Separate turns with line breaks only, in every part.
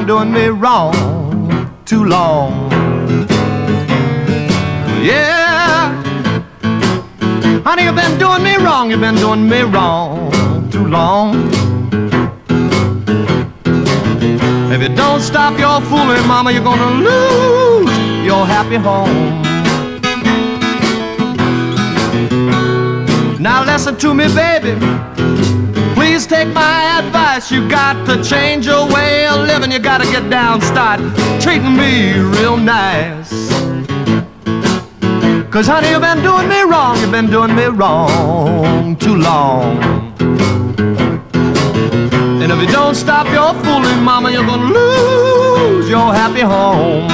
doing me wrong too long. Yeah, honey, you've been doing me wrong. You've been doing me wrong too long. If you don't stop your fooling, mama, you're gonna lose your happy home. Now listen to me, baby, please take my advice. You got to change your way of living. You gotta get down, start treating me real nice. 'Cause honey, you've been doing me wrong. You've been doing me wrong too long. And if you don't stop your fooling, mama, you're gonna lose your happy home.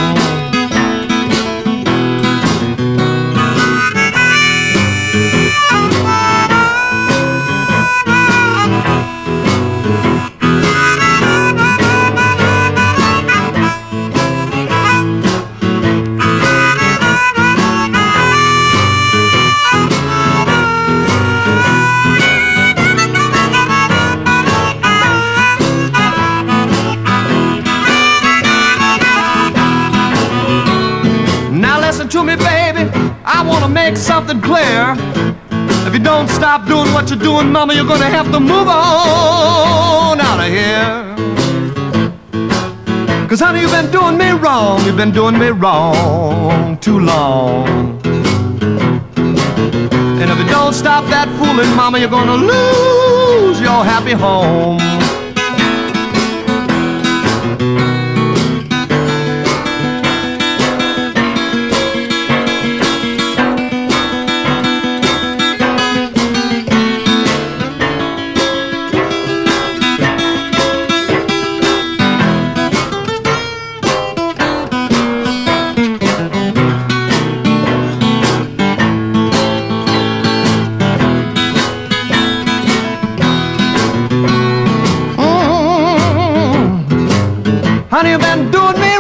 Listen to me, baby, I wanna make something clear. If you don't stop doing what you're doing, mama, you're gonna have to move on out of here. 'Cause honey, you've been doing me wrong. You've been doing me wrong too long. And if you don't stop that fooling, mama, you're gonna lose your happy home. Honey, you've been doing me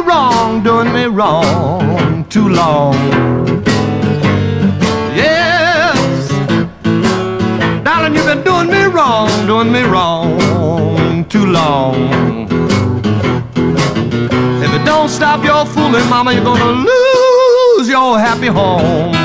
wrong too long. Yes, darling, you've been doing me wrong too long. If you don't stop your fooling, mama, you're gonna lose your happy home.